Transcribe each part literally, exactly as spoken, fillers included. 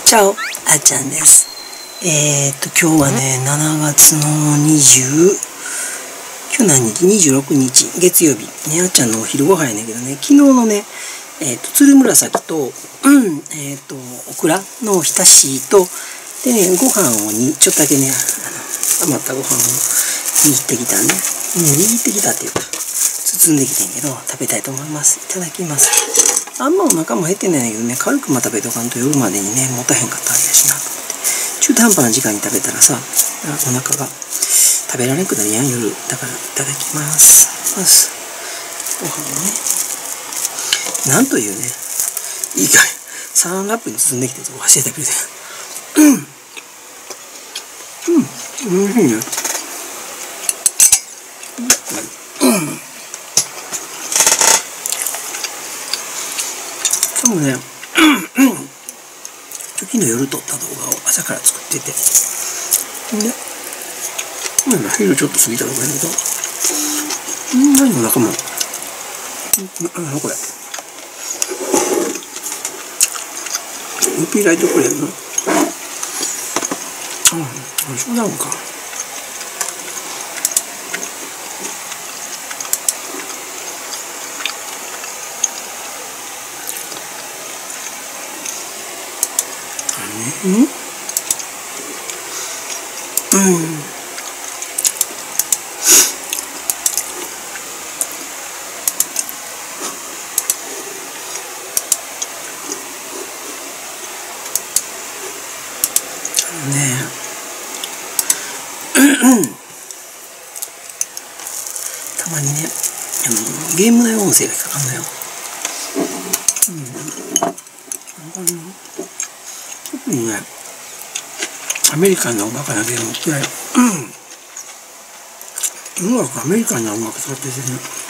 チャオ、あっちゃんです。えー、っと、今日はね、しちがつのにじゅう、今日何日 ?にじゅうろくにち、月曜日。ね、あっちゃんのお昼ご飯やねんけどね、昨日のね、えー、っと、鶴紫と、うん、えー、っと、オクラの浸しと、でね、ご飯をに、ちょっとだけね、あの余ったご飯を握ってきたね。ね、握ってきたっていうか、包んできてんけど、食べたいと思います。いただきます。あんまお腹も減ってないんだけどね、軽くま食べとかんと夜までにね、持たへんかったらあれやしなと思って。中途半端な時間に食べたらさ、お腹が食べられなくなるやん、夜。だから、いただきます。まず、ご飯をね。なんというね、いいかい。サランラップに包んできて忘れてくれて。うん。うん。おいしいね。うん。でもね、昨日夜撮った動画を朝から作ってて、で、まあ、昼ちょっと過ぎたとこやけど、うん、何も中も、あの、これ、ウピーライトプレーの、うん、そうなんか。うん、うん、ねえたまにね、あのゲーム内音声がかかんのよ。うん、特にね、アメリカンな音楽なゲームって、うん、音楽アメリカンな音楽使っててね、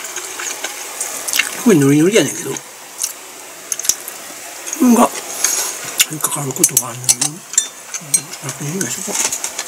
すごいノリノリやねんけど、自分が引っかかることがあるんだけど、楽にいいでしょうか。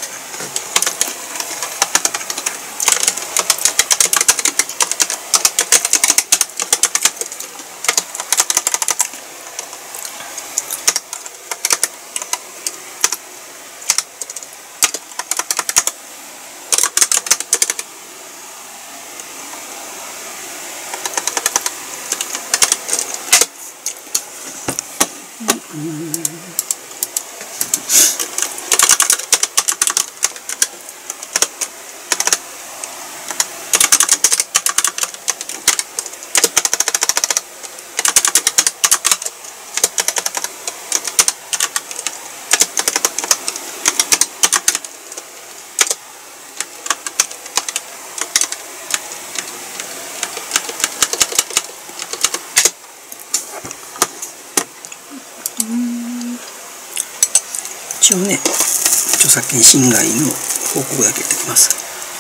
一応ね、著作権侵害の報告だけやってきます。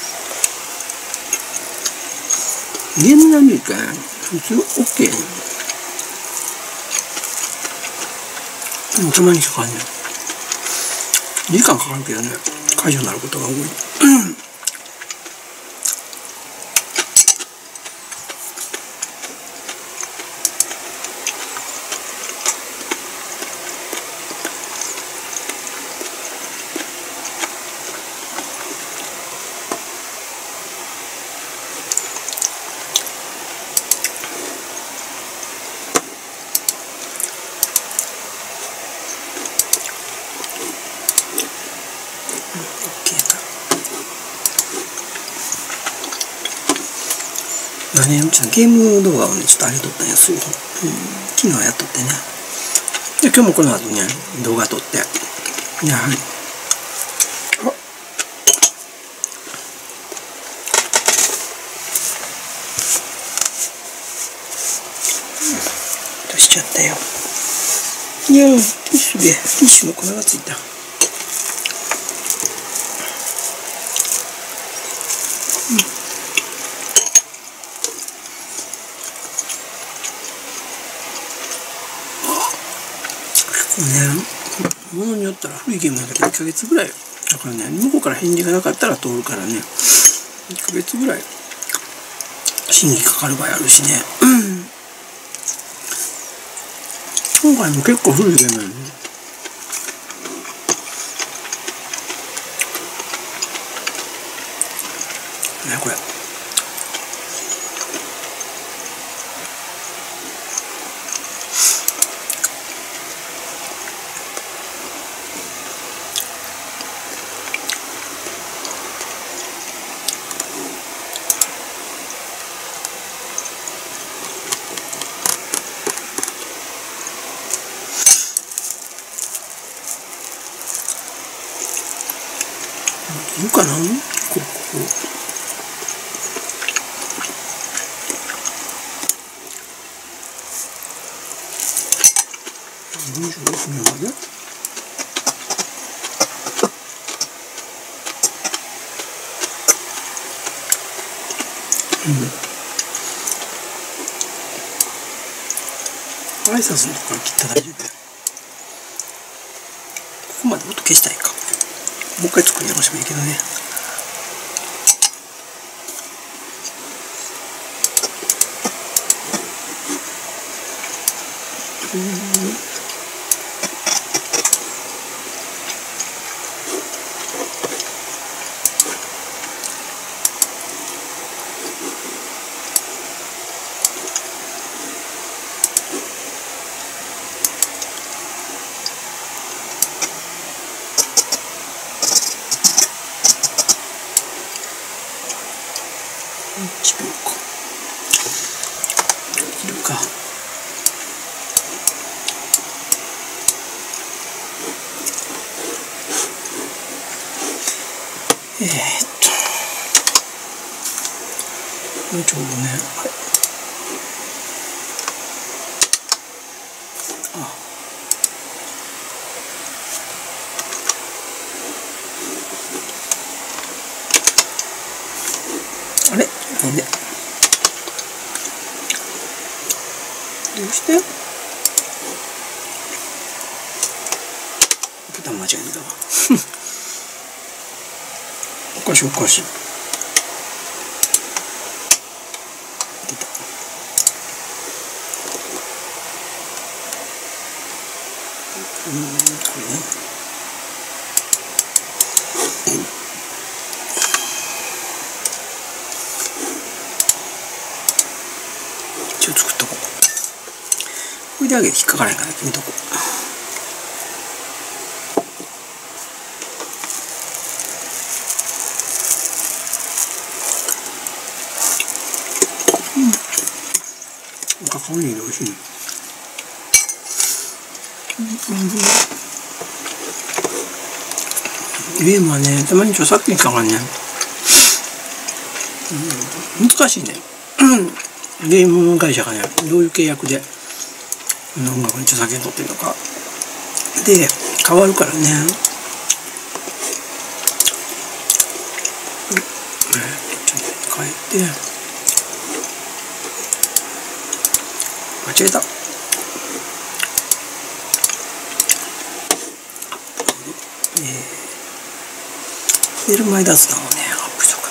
ゲームなんでか普通 OK やねん。でもたまにかかんねん。時間かかるけどね、解除になることが多い。まあね、ちょっとゲーム動画をね、ちょっとあれ撮ったんやすよ。うん、昨日やっとってね。で、今日もこの後ね、動画撮って。いや、はい。あ、出しちゃったよ。いや、ティッシュで、ティッシュの粉がついた。ね、ものによったら古いゲームだけどいっかげつぐらいだからね、向こうから返事がなかったら通るからね、いっかげつぐらい審議かかる場合あるしね、うん、今回も結構古いゲームやね。 いいかな、ここ。にじゅうろくねんまで。うん。挨拶のとこから切ったら大丈夫。ここまで音消したいか。もう一回作り直してもいいけどね。うん。いちびょうか。いるか。えー、っと。これちょうどね。はい。あ。あれなんでどうしてボタン間違えたわおかしいおかしい出た。うんこれね一応作っとこう。これであげて引っかからないから見とこう。うん。赤顔に入れおいしいね。ゲームはね、たまに著作権かかんねん。うん、難しいね。ゲーム会社がね、どういう契約で音楽に著作権取ってるのかで変わるからね。うん、えー、ちょっと変えて間違えた。えー、寝る前脱談をねアップしとくから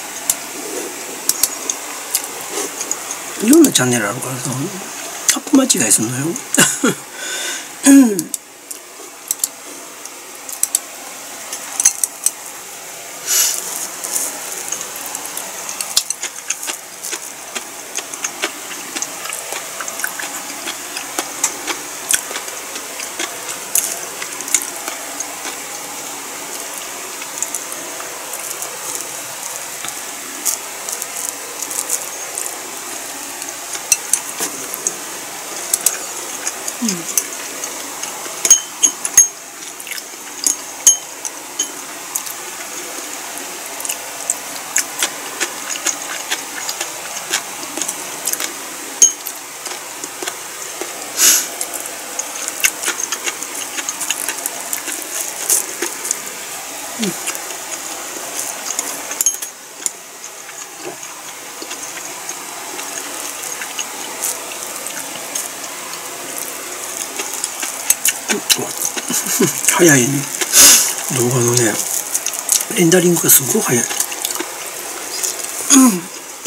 。いろんなチャンネルあるからさ、アップ間違いすんのようん。早いね。動画のねレンダリングがすごい早い。うん。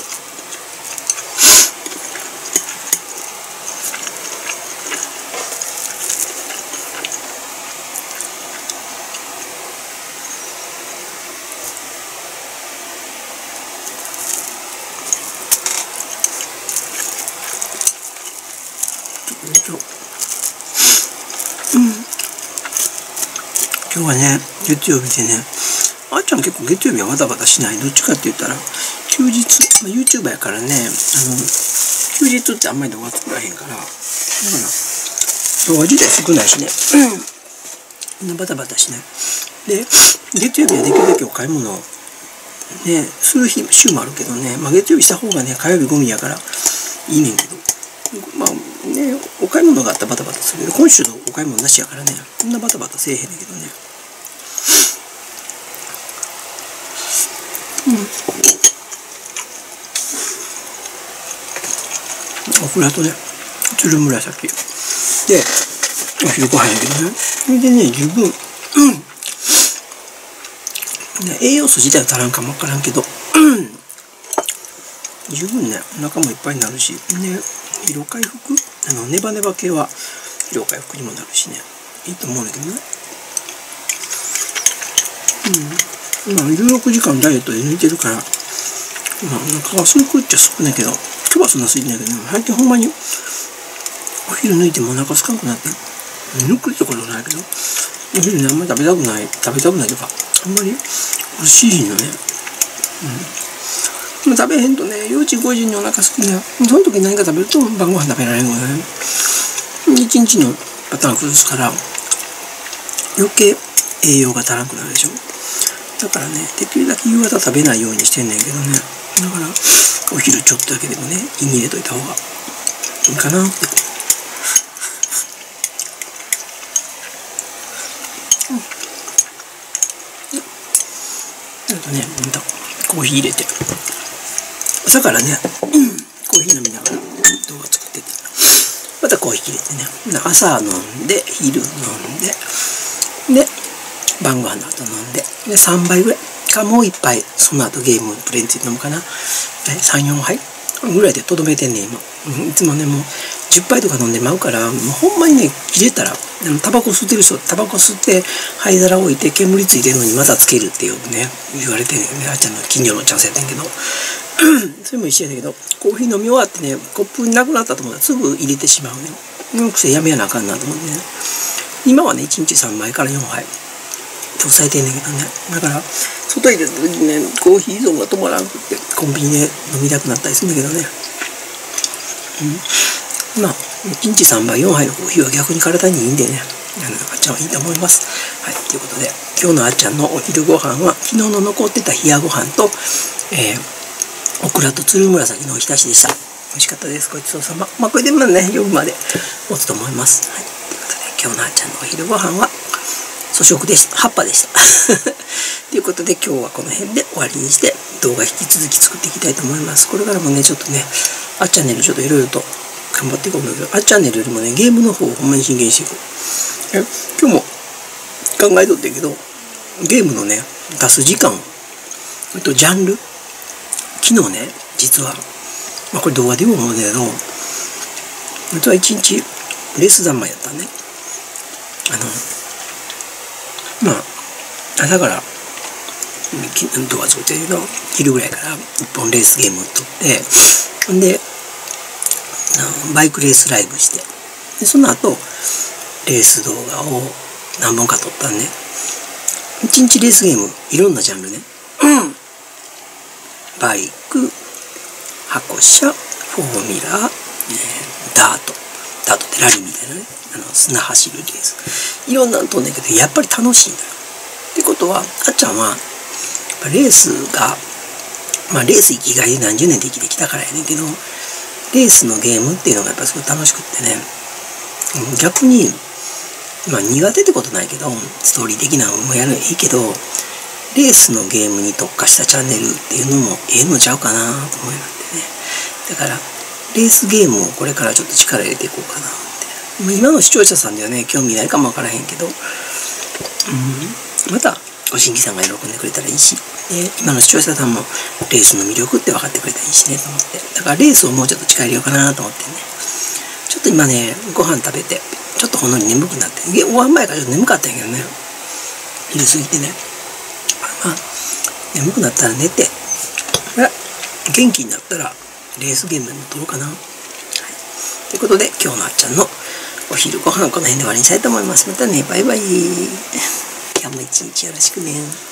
今日はね月曜日でね、あっちゃん結構月曜日はバタバタしない。どっちかって言ったら休日、まあ、YouTuber やからね、あの休日ってあんまり動画作らへんから、だから動画自体少ないしね、 そんなバタバタしない。で、月曜日はできるだけお買い物をね、する日、週もあるけどね、まあ月曜日した方がね、火曜日ゴミやからいいねんけど、まあね、お買い物があったらバタバタするけど、今週のお買い物なしやからね、そんなバタバタせえへんねんけどね。うん。オクラとね、つるむらさき。で、お昼ご飯やけどね。それでね、十分、うん。ね、栄養素自体は足らんかもわからんけど、うん、十分ね、お腹もいっぱいになるし、ね、疲労回復、あの、ネバネバ系は疲労回復にもなるしね、いいと思うんだけどね。うん。まあ、じゅうろくじかんダイエットで抜いてるから、まあ、お腹はすくっちゃすくねんけど、今日はそんなすいてないけどね、最近ほんまに、お昼抜いてもお腹すかんくなって、抜くってことないけど、お昼ね、あんまり食べたくない、食べたくないとか、あんまり欲しいのね。うん。食べへんとね、よじごじにお腹すくね。その時何か食べると晩ご飯食べられんのね。一日のパターン崩すから、余計栄養が足らんくなるでしょ。だからね、できるだけ夕方食べないようにしてんねんけどね。だから、お昼ちょっとだけでもね、胃に入れといた方がいいかなって。あとね、またコーヒー入れて、朝からね、コーヒー飲みながら動画作ってて、またコーヒー入れてね、朝飲んで、昼飲んで、で、晩ご飯の後飲んで、で、さんばいぐらいか、もういっぱい、その後ゲームプレイについて飲むかな、さん、よんはいぐらいでとどめてんねん、今。いつもね、もうじゅっぱいとか飲んでまうから、もうほんまにね、切れたら、タバコ吸ってる人、タバコ吸って灰皿置いて煙ついてるのにまたつけるってよくね、言われてんねんね。あっちゃんの近所のおっちゃんせやってんけど。それも一緒やけど、コーヒー飲み終わってね、コップなくなったと思ったらすぐ入れてしまうね。この癖やめやなあかんなと思ってね。今はね、いちにちさんばいからよんはい抑えてんねんけどね。だから、外に出た時にね、コーヒー依存が止まらんくって、コンビニで飲みたくなったりするんだけどね。うん。まあ、いちにちさんばい、よんはいのコーヒーは逆に体にいいんでね、あの、あっちゃんはいいと思います。はい、ということで、今日のあっちゃんのお昼ご飯は、昨日の残ってた冷やご飯と、えー、オクラとつるむらさきのおひたしでした。美味しかったです。ごちそうさま。まあ、これでまあね、夜まで持つと思います。はい、ということで、今日のあっちゃんのお昼ご飯は、粗食でした。葉っぱでした。ということで今日はこの辺で終わりにして動画引き続き作っていきたいと思います。これからもね、ちょっとね、あっチャンネルちょっといろいろと頑張っていこうんだけど、あっチャンネルよりもね、ゲームの方をほんまに真剣にしていこう。え今日も考えとってんけど、ゲームのね、出す時間、あとジャンル、昨日ね、実は、まあこれ動画でも思うんだけど、実は一日レース三昧やったね。あの、まあ、朝から、動画作ってるけど、昼ぐらいから一本レースゲームを撮って、んで、バイクレースライブして、でその後、レース動画を何本か撮ったんで、一日レースゲーム、いろんなジャンルね。うん。バイク、箱車、フォーミュラー、えー、ダート。ダートってラリーみたいなね。あの砂走るレース。いろんなの撮んねんけど、やっぱり楽しいんだよ。ってことは、あっちゃんは、レースが、まあレース生きがいで何十年で生きてきたからやねんけど、レースのゲームっていうのがやっぱすごい楽しくってね、逆に、まあ苦手ってことないけど、ストーリー的なのもやるのいいけど、レースのゲームに特化したチャンネルっていうのもええのちゃうかなと思いなんでね。だから、レースゲームをこれからちょっと力入れていこうかなって。今の視聴者さんではね、興味ないかもわからへんけど、うん、また、ご新規さんが喜んでくれたらいいし、で今の視聴者さんもレースの魅力って分かってくれたらいいしねと思って、だからレースをもうちょっと力入れようかなと思ってね。ちょっと今ね、ご飯食べて、ちょっとほんのり眠くなって、ご飯前からちょっと眠かったんやけどね、昼過ぎてね。まあ、眠くなったら寝て、元気になったらレースゲームでも撮ろうかな。はい、ということで、今日のあっちゃんのお昼ご飯この辺で終わりにしたいと思います。またね、バイバイ。今日も一日よろしくね。